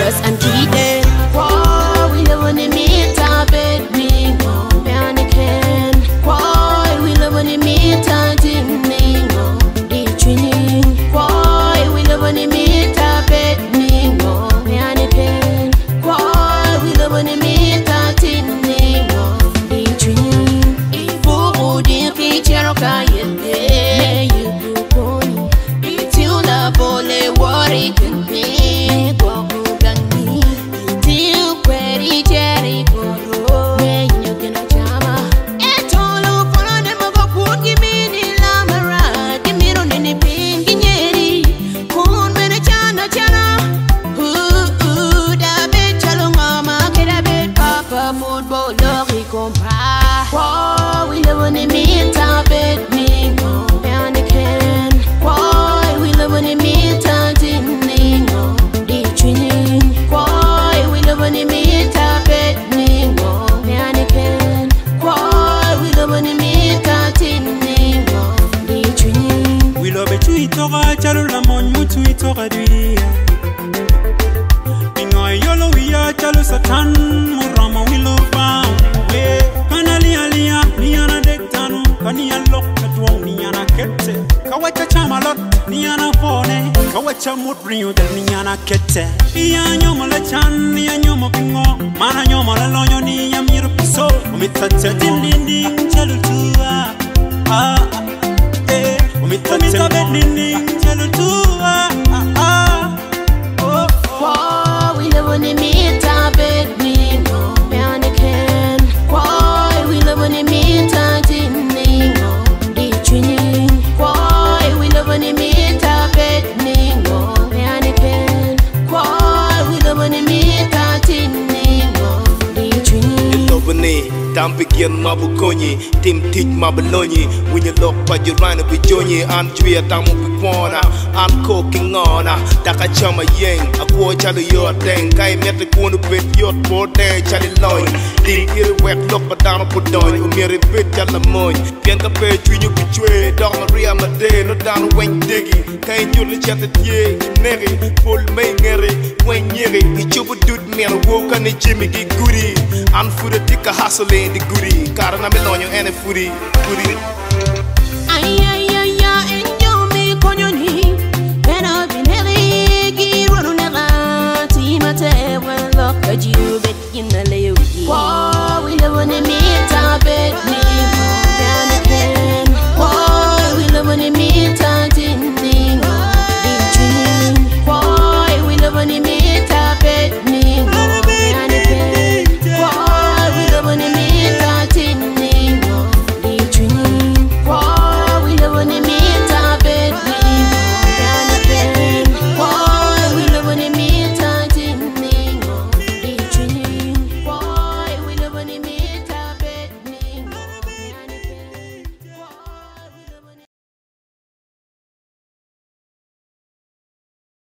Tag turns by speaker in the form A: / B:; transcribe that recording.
A: Cause I'm cheating. Why we live on the meter bed me go Anakin. Why we live on the meter me go Detrining. Why we live on the meter bed me go Anakin. Why we live on the meter me go Detrining. If you didn't teach your kind, you go. If you love only worry can be go. Why we live on the meter bed me go Anakin. Why we live on the meter me go Detrining. Why we live on the meter bed me go Anakin. Why we live on the meter me go Detrining.
B: We love it to eat over Chalula Mon Mutu eat over Dria. In our yellow we are Chalu Satan Murama we love Niana Dectano, Kania Lock at one Niana Kete, Kawacha Chamalot, Niana Fone, Kawacha Mutrio, the Niana Kete, Iano Malachan, Niano Mopingo, Manano Malonio, Nia Mirapiso, Umitatin Dinding, Chalutua, Umitatin Dinding, Chalutua,
A: oh, we live on the meter bed me go Anakin. Why we live on the meter me go Detrining. Why we live on the meter bed me go Anakin. Why we live on the meter me go Detrining.
C: Tam begin Mabukoni, Tim Teach Mabaloni, when you look by your rhino with Johnny, and Tria Tamu Pipona, I'm cooking on Takachama Yang, a poor Charlie your thing, I met the corner with your poor day, Charlie Loy, didn't hear a wet look but down put on, you mere bit Jalamoy, Pianta Page, you betray, Don Maria Made, no down when digging, can't you look at the ye, Neri, full Mayeri, when Yeri, the chubu dude me and woke on the Jimmy Goody, and for the ticker hustling. The goody, Karana Melonio and a footy.
A: Ay, and me conyoni, and I've been heavy, run on the team at when look at you, bet in the lady.